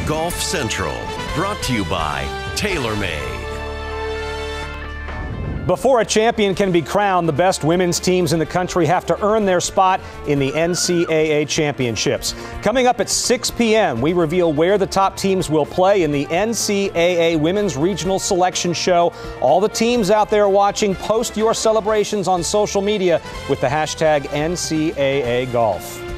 Golf Central, brought to you by TaylorMade. Before a champion can be crowned, the best women's teams in the country have to earn their spot in the NCAA championships. Coming up at 6 p.m., we reveal where the top teams will play in the NCAA Women's Regional Selection Show. All the teams out there watching, post your celebrations on social media with the hashtag NCAA Golf.